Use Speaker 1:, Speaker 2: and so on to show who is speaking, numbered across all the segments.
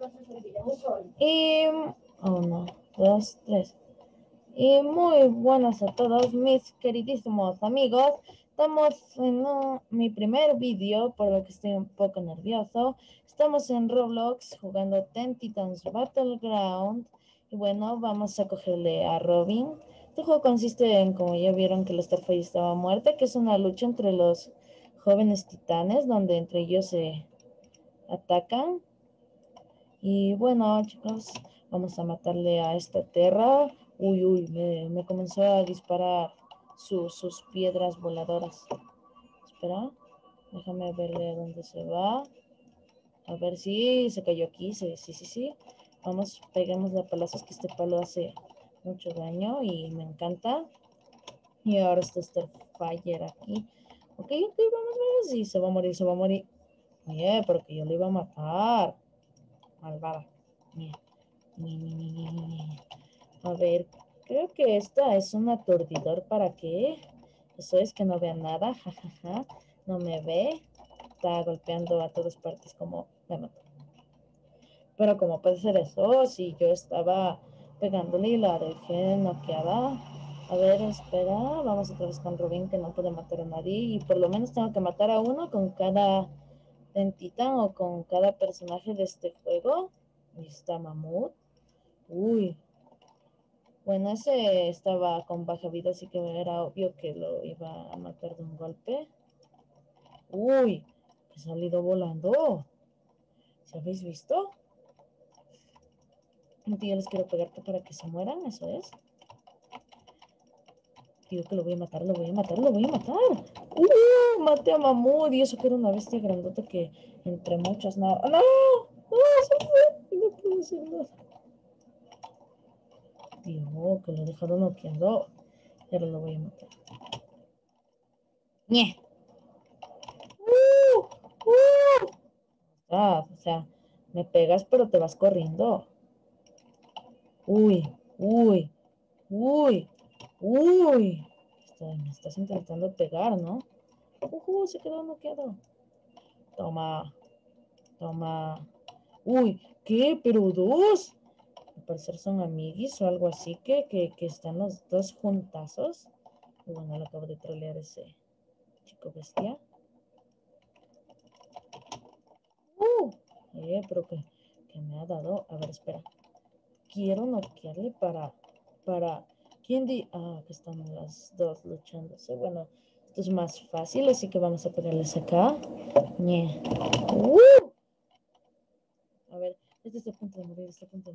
Speaker 1: Y, uno, dos, tres. Y muy buenas a todos mis queridísimos amigos. Estamos en mi primer vídeo, por lo que estoy un poco nervioso. Estamos en Roblox jugando Teen Titans Battleground. Y bueno, vamos a cogerle a Robin. Este juego consiste en, como ya vieron, que la Starfire estaba muerta, que es una lucha entre los jóvenes titanes, donde entre ellos se atacan. Y bueno, chicos, vamos a matarle a esta Terra. Uy, me comenzó a disparar sus piedras voladoras. Espera, déjame verle a dónde se va. A ver si se cayó aquí. Sí. Vamos, peguemos la palazos, que este palo hace mucho daño y me encanta. Y ahora está Starfire aquí. Ok, vamos. Sí, se va a morir. Oye, pero que yo le iba a matar. Malvada. Mira. A ver, creo que esta es un aturdidor. ¿Para qué? Eso es que no vea nada. Jajaja. No me ve. Está golpeando a todas partes como me mató. Pero como puede ser eso, si yo estaba pegándole y la dejé noqueada. A ver, espera. Vamos otra vez con Rubín, que no puede matar a nadie. Y por lo menos tengo que matar a uno con cada Titán o con cada personaje de este juego. Ahí está Mamut. Uy. Bueno, ese estaba con baja vida, así que era obvio que lo iba a matar de un golpe. Uy, he salido volando. ¿Se habéis visto? Yo les quiero pegar para que se mueran, eso es. Digo que lo voy a matar. Maté a Mamut, y eso que era una bestia grandota que entre muchas no. ¡No! ¡No! ¡Se fue! No puedo hacer nada. Digo que lo dejaron noqueando. Pero lo voy a matar. ¡Nie! O sea, me pegas pero te vas corriendo. Uy. Me estás intentando pegar, ¿no? Se quedó noqueado. Toma. Uy, ¿qué? ¿Pero dos? Al parecer son amiguis o algo así, que están los dos juntazos. Y bueno, le acabo de trolear ese chico bestia. Pero que me ha dado. A ver, espera. Quiero noquearle para... ¿Quién di? Que están las dos luchándose. Bueno, esto es más fácil, así que vamos a pegarles acá. A ver, este está a punto de morir.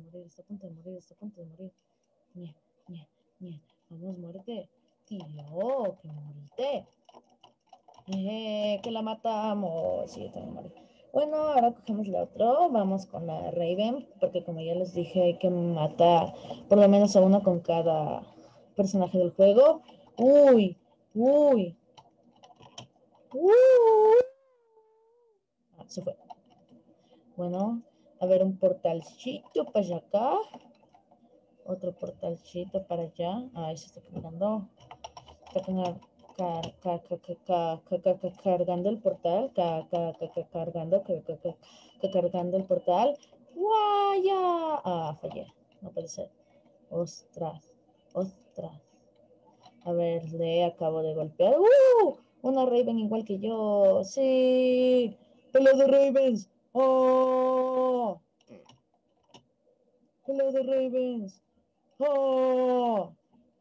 Speaker 1: Vamos, muerte. Tío, que moriste. Que la matamos. Sí, también morí. Bueno, ahora cogemos la otra. Vamos con la Raven, porque como ya les dije, hay que matar por lo menos a uno con cada personaje del juego. Uy. Se fue. Bueno, a ver, un portalcito para acá. Otro portalcito para allá. Ese está cargando. Está cargando el portal. Cargando el portal. ¡Guaya! Fallé. No puede ser. Ostras. A ver, le acabo de golpear. Una Raven igual que yo. Sí. Pelea de Ravens. ¡Oh! Pelea de Ravens. ¡Oh!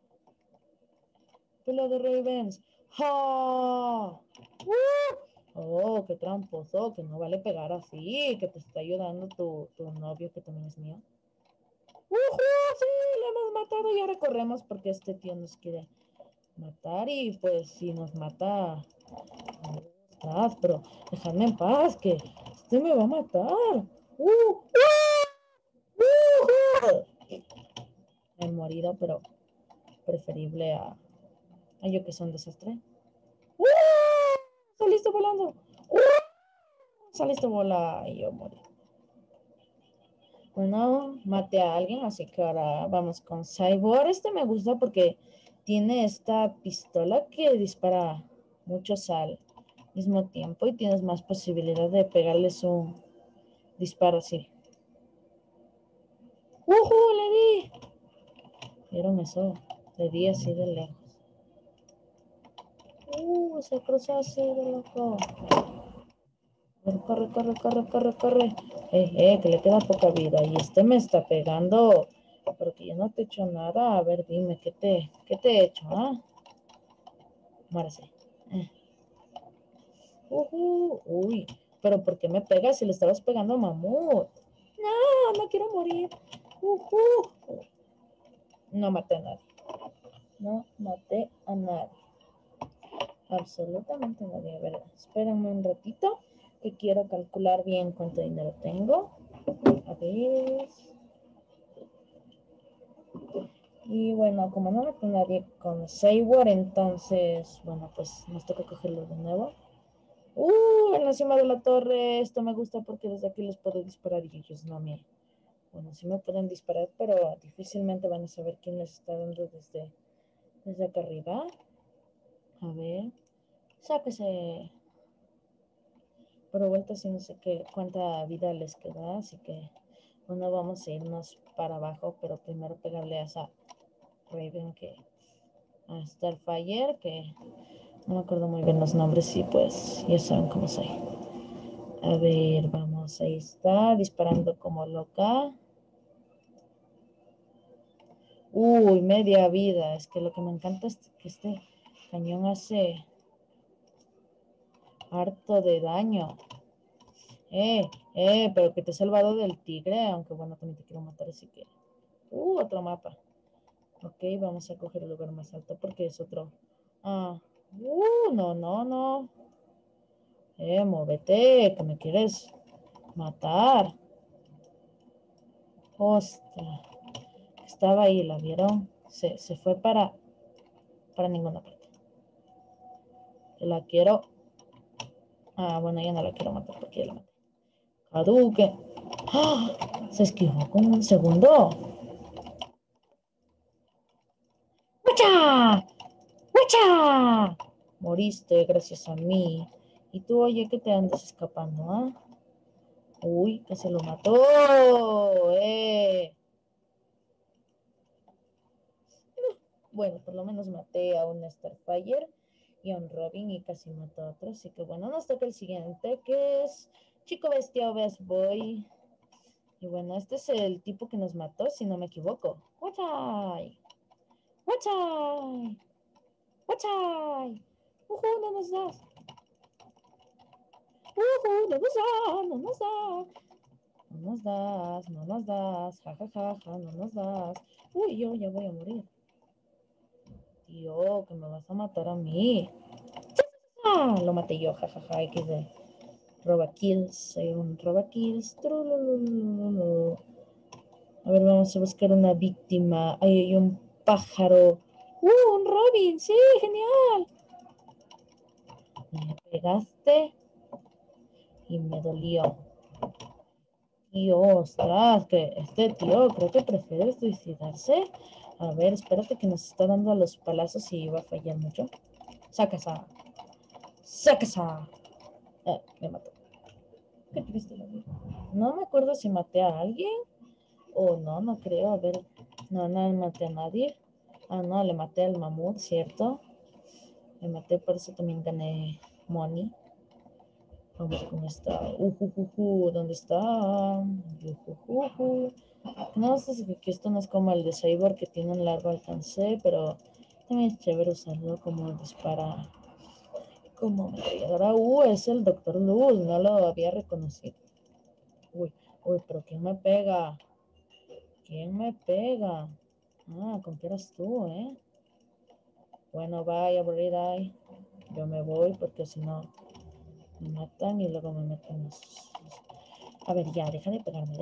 Speaker 1: Pelea de Ravens. ¡Oh! Qué tramposo, que no vale pegar así, que te está ayudando tu novio, que también es mío. Sí, lo hemos matado y ahora corremos porque este tío nos quiere matar y pues si nos mata, pero déjame en paz, que este me va a matar. He morido, pero preferible a yo, que son un desastre. Saliste volando. Saliste volando y yo morí. Bueno, maté a alguien, así que ahora vamos con Cyborg. Este me gusta porque tiene esta pistola que dispara muchos al mismo tiempo y tienes más posibilidad de pegarles un disparo así. ¿Vieron eso? Le di así de lejos. Se cruzó así de loco. Corre, corre, corre, corre, corre. Que le queda poca vida. Y este me está pegando. Porque yo no te he hecho nada. A ver, dime, ¿qué te he hecho, ah? Muérase. Uy, pero ¿por qué me pegas si le estabas pegando a Mamut? No, no quiero morir. No maté a nadie. No maté a nadie. Absolutamente nadie, ¿verdad? Espérenme un ratito que quiero calcular bien cuánto dinero tengo. A ver. Y bueno, como no maté a nadie con Sayward, entonces, bueno, pues nos toca cogerlo de nuevo. En la cima de la torre, esto me gusta porque desde aquí les puedo disparar y ellos no me... Bueno, sí me pueden disparar, pero difícilmente van a saber quién les está dando desde acá arriba. A ver, sáquese. Pero vuelta sí no sé cuánta vida les queda, así que bueno, vamos a irnos para abajo, pero primero pegarle a esa Raven a Starfire, que no me acuerdo muy bien los nombres y pues ya saben cómo soy. A ver, vamos, ahí está, disparando como loca. Media vida. Es que lo que me encanta es que este cañón hace harto de daño. Pero que te he salvado del tigre, aunque bueno, también te quiero matar, así que... otro mapa. Ok, vamos a coger el lugar más alto porque es otro... no. Móvete, que me quieres matar. Ostras. Estaba ahí, ¿la vieron? Se fue para ninguna parte. La quiero... bueno, ya no la quiero matar porque ya la maté. Caduque. Se esquivó con un segundo. ¡Mucha! ¡Mucha! Moriste gracias a mí. Y tú, oye, que te andas escapando, ¿ah? Que se lo mató. Bueno, por lo menos maté a un Starfire y a un Robin y casi mató a otro. Así que bueno, nos toca el siguiente, que es Chico Bestia o Best Boy. Y bueno, este es el tipo que nos mató, si no me equivoco. ¡Wachai! ¡Wachai! ¡Wachai! No nos das! No nos das! ¡No nos das! No nos das, no nos das, no nos das. Yo ya voy a morir. Tío, que me vas a matar a mí. Lo maté yo, jajaja, XD. Roba kills, soy un roba kills. A ver, vamos a buscar una víctima. Hay un pájaro. Un Robin, sí, genial. Me pegaste y me dolió. Tío, ostras, que este tío creo que prefiere suicidarse. A ver, espérate que nos está dando a los palazos y va a fallar mucho. Saca esa. Saca esa. Me mató. Qué triste. No me acuerdo si maté a alguien o no creo. A ver, no maté a nadie. No, le maté al mamut, ¿cierto? Le maté, por eso también gané money. Vamos con esta. ¿Dónde está? No sé si que esto no es como el de Cyborg que tiene un largo alcance, pero también es chévere usarlo como dispara. Como ametralladora. Es el Dr. Luz, no lo había reconocido. Pero ¿quién me pega? ¿Quién me pega? ¿Con qué eras tú, eh? Bueno, vaya, aburrida. Yo me voy porque si no me matan y luego me meten los... A ver, ya, deja de pegarme.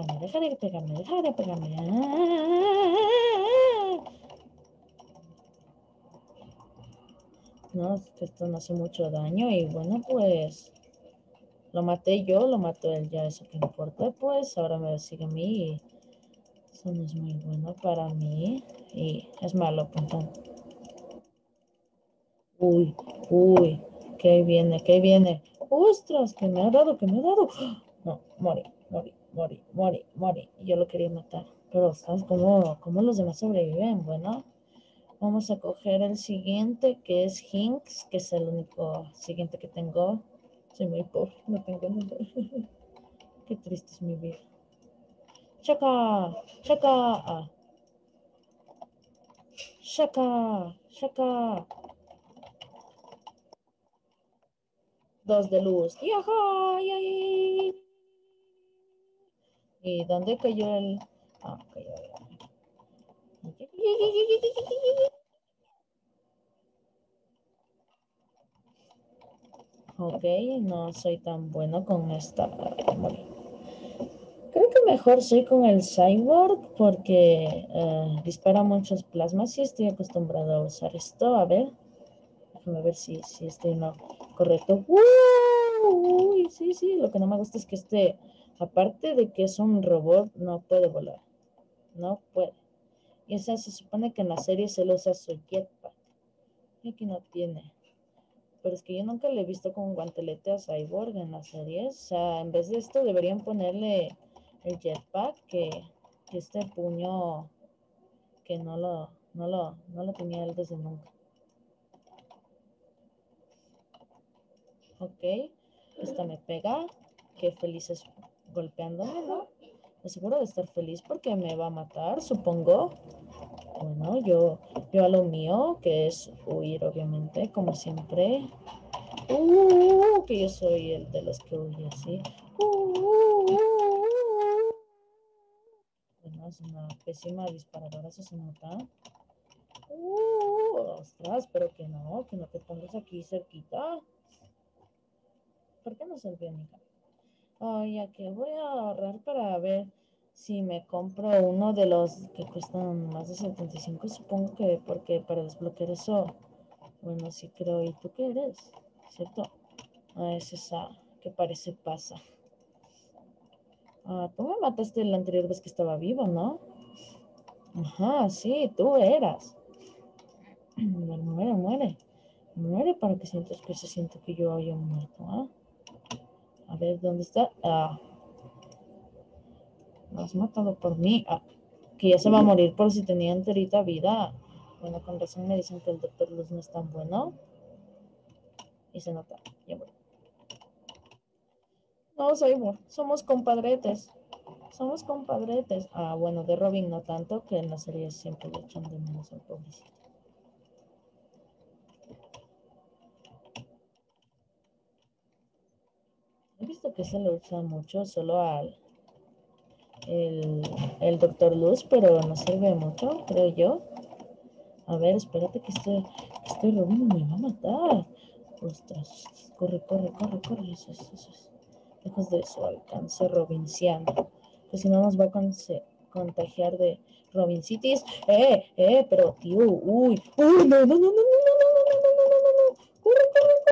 Speaker 1: No, esto no hace mucho daño y bueno, pues lo maté yo, lo mató él, ya eso que importa, pues ahora me sigue a mí y eso no es muy bueno para mí y es malo, puntón. ¿Qué viene? ¡Ostras! ¿Qué me ha dado? No, morí. Yo lo quería matar, Pero, ¿sabes cómo los demás sobreviven? Bueno, vamos a coger el siguiente, que es Hinks, que es el único siguiente que tengo. Soy muy pobre, no tengo nada. Qué triste es mi vida. ¡Chaca! ¡Chaca! Ah. ¡Chaca! ¡Chaca! 2 de luz. ¡Yaja! ¡Yay! ¿Y dónde cayó el...? Ah, cayó ahí. Ok, no soy tan bueno con esta. Bueno, creo que mejor soy con el Cyborg porque dispara muchos plasmas y estoy acostumbrado a usar esto. A ver, déjame ver si estoy en lo correcto. Uy, sí, sí, lo que no me gusta es que aparte de que es un robot, no puede volar. No puede. Y esa se supone que en la serie se lo usa su jetpack. Y aquí no tiene. Pero es que yo nunca le he visto con un guantelete a Cyborg en las series. O sea, en vez de esto deberían ponerle el jetpack, que este puño que no lo tenía él desde nunca. Ok, esta me pega. Qué feliz es golpeándome, ¿no? Me seguro de estar feliz porque me va a matar, supongo. Bueno, yo a lo mío, que es huir, obviamente, como siempre. Que yo soy el de los que huye así. Bueno, es una pésima disparadora, eso se nota. Ostras, pero que no te pongas aquí cerquita. ¿Por qué no se olvida mi cara? Ya que voy a ahorrar para ver si me compro uno de los que cuestan más de 75, supongo que porque para desbloquear eso, bueno, sí creo. ¿Y tú qué eres? ¿Cierto? Ah, es esa que parece pasa. Ah, tú me mataste la anterior vez que estaba vivo, ¿no? Ajá, sí, tú eras. Muere, muere. Muere para que sientas que se siente que yo haya muerto, ¿ah? A ver, ¿dónde está? Ah, lo has matado por mí. Ah, que ya se va a morir por si tenía enterita vida. Bueno, con razón me dicen que el Doctor Luz no es tan bueno. Y se nota, ya murió. No, somos compadretes. Somos compadretes. Ah, bueno, de Robin no tanto, que en la serie siempre le echan de menos al pobrecito. He visto que se le usa mucho solo al el Doctor Luz, pero no sirve mucho, creo yo. A ver, espérate que este Robin me va a matar. Ostras, corre, corre, corre, corre. Eso es. Lejos de su alcance robinciano. Que si no nos va a contagiar de Robincitis. Pero tío, uy, no, no, no, no, no, no, no, no, no, no, corre, corre.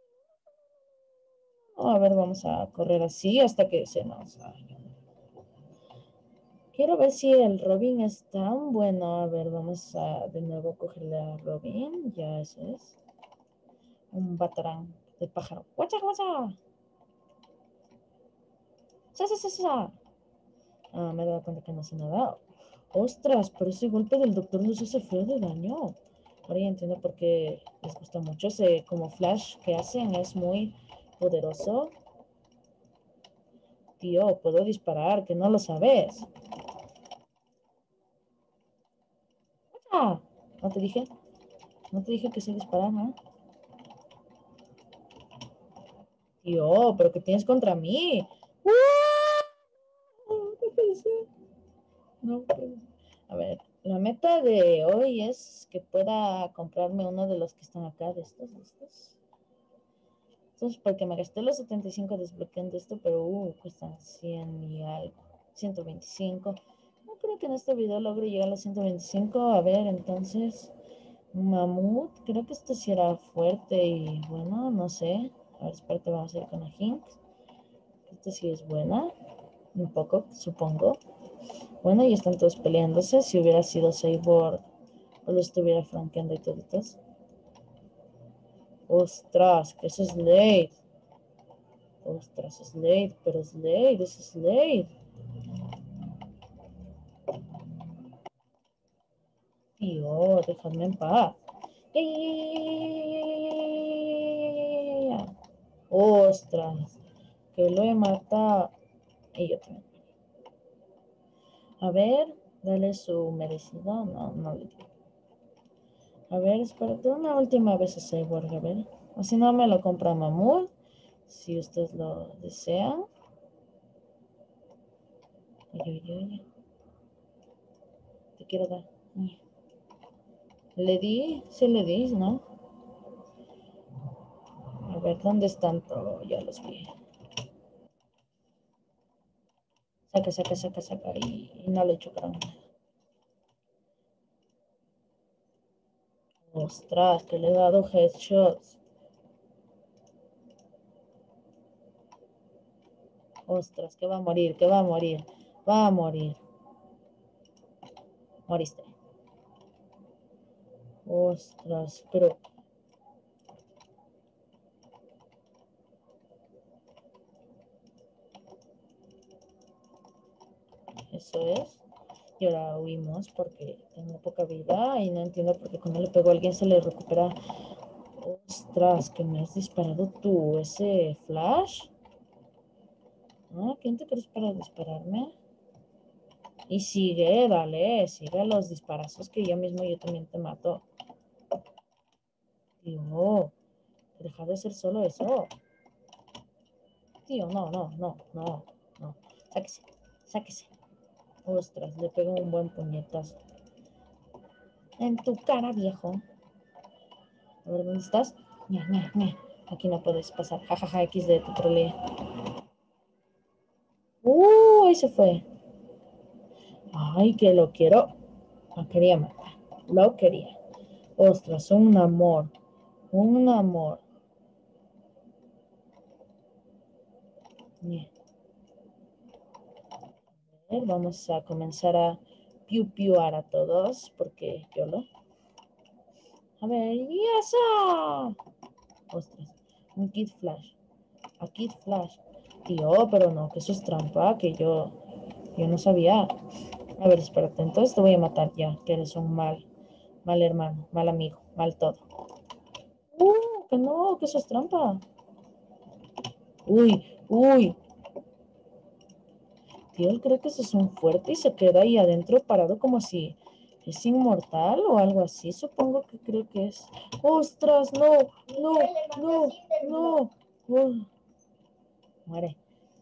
Speaker 1: A ver, vamos a correr así hasta que se nos vaya. Quiero ver si el Robin es tan bueno. A ver, vamos a de nuevo cogerle a Robin. Ya eso es. Un batarán de pájaro. ¡Guacha, guacha! ¡Sa, sa, sa, sa! Ah, me he dado cuenta que no hace nada. ¡Ostras! Pero ese golpe del Doctor Luz hace feo de daño. Ahora ya entiendo por qué les gusta mucho. Ese como flash que hacen es muy poderoso. Tío, puedo disparar, que no lo sabes. ¡Ah! ¿No te dije? ¿No te dije que sé disparar, no? Tío, ¿pero qué tienes contra mí? No puede ser. No puede ser. A ver, la meta de hoy es que pueda comprarme uno de los que están acá, de estos. Entonces, porque me gasté los 75 desbloqueando esto, pero cuestan 100 y algo. 125. No creo que en este video logre llegar a los 125. A ver, entonces, Mamut, creo que esto sí era fuerte y bueno, no sé. A ver, espérate, vamos a ir con la Hinks. Esta sí es buena, un poco, supongo. Bueno, y están todos peleándose. Si hubiera sido Cyborg o lo estuviera franqueando y toditos. Ostras, que eso es Slade. Ostras, Slade, pero Slade, es Slade. Tío, déjame en paz. Ostras, que lo he matado. Y yo también. A ver, dale su merecido. No, no le digo. A ver, espérate una última vez a Cyborg, a ver. O si no, me lo compra Mamut. Si usted lo desea. Oye, oye, oye. Te quiero dar. Le di, sí le di, ¿no? A ver, ¿dónde están todos? Ya los vi. Saca, saca, saca, saca. Y no le chocaron. Ostras, que le he dado headshots. Ostras, que va a morir, que va a morir. Va a morir. Moriste. Ostras, pero... Eso es. Y ahora huimos porque tengo poca vida y no entiendo por qué cuando le pego a alguien se le recupera. Ostras, que me has disparado tú ese flash. ¿Ah? ¿Quién te crees para dispararme? Y sigue, dale, sigue los disparazos que yo también te mato. Tío, deja de hacer solo eso. Tío, no, no, no, no, no. Sáquese, sáquese. Ostras, le pego un buen puñetazo. En tu cara, viejo. A ver, ¿dónde estás? Ña, ña, ña. Aquí no puedes pasar. Jajaja, XD, te troleé. Ahí se fue. Ay, que lo quiero. Lo quería matar. Lo quería. Ostras, un amor. Un amor. Ñe. A ver, vamos a comenzar a piu-piuar a todos. Porque yo lo... A ver, ¡y eso! Ostras, un Kid Flash. A Kid Flash. Tío, pero no, que eso es trampa, que yo no sabía. A ver, espérate, entonces te voy a matar ya, que eres un mal hermano, mal amigo, mal todo. Que no, que eso es trampa. Uy, uy. Tío, él cree que eso es un fuerte y se queda ahí adentro parado como si es inmortal o algo así. Supongo que creo que es. ¡Ostras! No, no, no, no. Muere.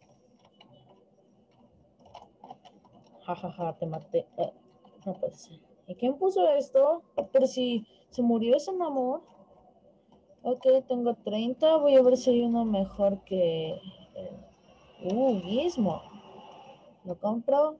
Speaker 1: Jajaja, ja, ja, te maté. No puede ser. ¿Y quién puso esto? Pero si se murió ese amor. Ok, tengo 30. Voy a ver si hay uno mejor que... Gizmo. ¿Lo compro?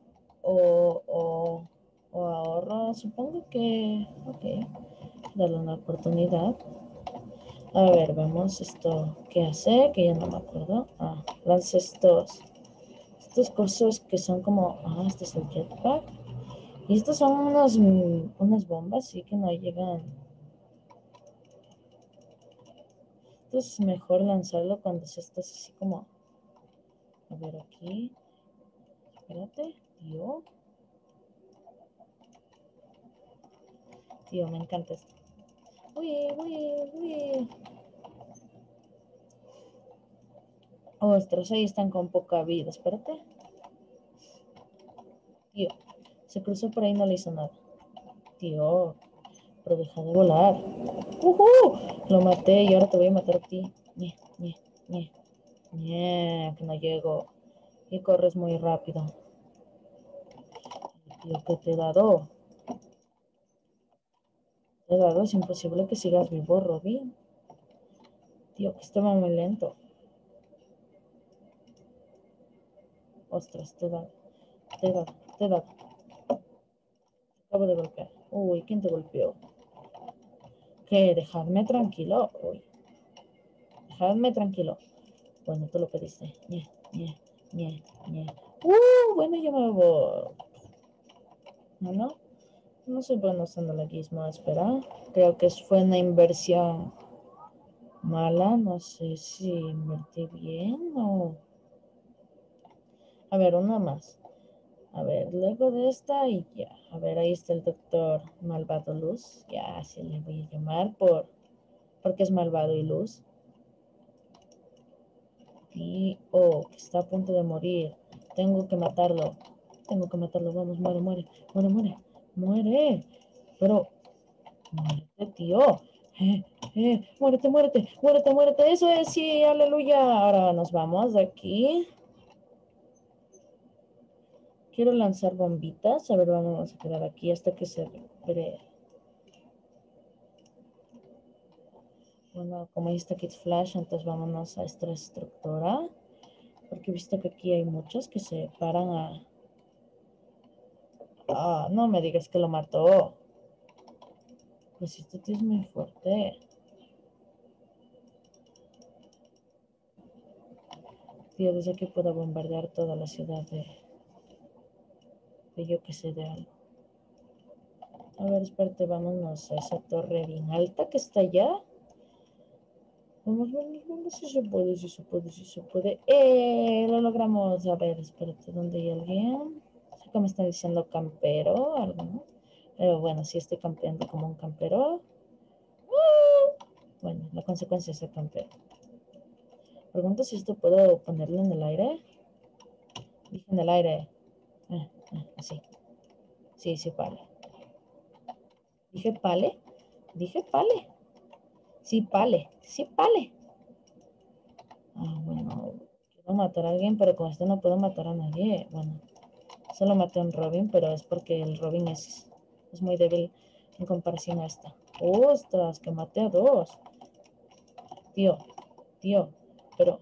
Speaker 1: O ahorro. Supongo que... Ok. Darle una oportunidad. A ver, vemos esto. ¿Qué hace? Que ya no me acuerdo. Lanza estos cosas que son como... este es el jetpack. Y estos son unas bombas, sí que no llegan. Entonces es mejor lanzarlo cuando se está así como... A ver aquí. Espérate, tío. Tío, me encanta esto. Uy, uy, uy. Ostras, ahí están con poca vida. Espérate. Tío, se cruzó por ahí, no le hizo nada. Tío, pero deja de volar. Lo maté y ahora te voy a matar a ti. Ñe, ñe, ñe. Ñe, que no llego. Y corres muy rápido. Tío, ¿qué te he dado? Te he dado, es imposible que sigas vivo, Robin. Tío, que estaba muy lento. Ostras, te he dado. Te he dado, te he dado. Acabo de golpear. Uy, ¿quién te golpeó? ¿Qué? Dejadme tranquilo. Uy, dejadme tranquilo. Bueno, tú lo pediste. Ñe, ñe, ñe, ñe. Bueno, yo me voy. No, no soy bueno usando la gizmo. Espera. Creo que fue una inversión mala. No sé si invertí bien o... A ver, una más. A ver, luego de esta y ya. A ver, ahí está el doctor Malvado Luz. Ya, así le voy a llamar porque es malvado y luz. Y, oh, que está a punto de morir. Tengo que matarlo. Tengo que matarlo. Vamos, muere, muere, muere, muere. Muere. Pero, muérete, tío. Muérete, muérete, muérete, muérete. Eso es, sí, aleluya. Ahora nos vamos de aquí. Quiero lanzar bombitas. A ver, vamos a quedar aquí hasta que se recupere. Bueno, como ahí está Kid Flash, entonces vámonos a esta estructura. Porque he visto que aquí hay muchos que se paran a... Ah, no me digas que lo mató. Pues este tío es muy fuerte. Tío, desde que puedo bombardear toda la ciudad de yo que sé de algo. A ver, espérate, vámonos a esa torre bien alta que está allá. Vamos, vamos, vamos, si se puede, si se puede, si se puede. Lo logramos. A ver, espérate, ¿dónde hay alguien? Sé que me están diciendo campero, algo, ¿no? Pero bueno, sí estoy campeando como un campero. Bueno, la consecuencia es el campero. Pregunto si esto puedo ponerlo en el aire. Dije en el aire. Así. Sí, sí, pale. Dije pale. Dije pale. Sí, pale. Sí, pale. Ah, bueno. Quiero matar a alguien, pero con esto no puedo matar a nadie. Bueno, solo maté a un Robin, pero es porque el Robin es muy débil en comparación a esta. ¡Ostras! Que maté a dos. Tío, tío, pero...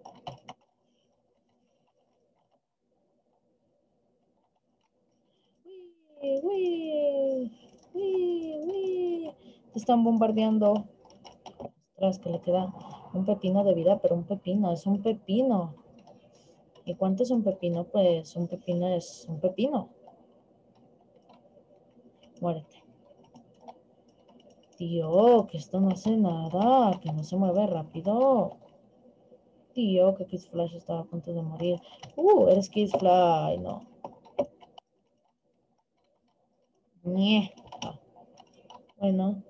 Speaker 1: ¡Uy, uy, uy, uy! Te están bombardeando. Ostras, que le queda un pepino de vida, pero un pepino, es un pepino. ¿Y cuánto es un pepino? Pues un pepino es un pepino. Muérete. Tío, que esto no hace nada, que no se mueve rápido. Tío, que Kid Flash estaba a punto de morir. Eres Kid Flash, no. Nie. Ah, bueno.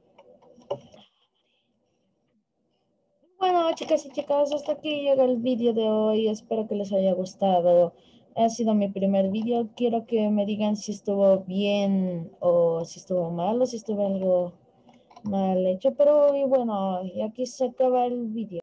Speaker 1: Bueno, chicas y chicas, hasta aquí llega el vídeo de hoy. Espero que les haya gustado. Ha sido mi primer vídeo. Quiero que me digan si estuvo bien o si estuvo mal o si estuvo algo mal hecho. Pero y bueno, y aquí se acaba el vídeo.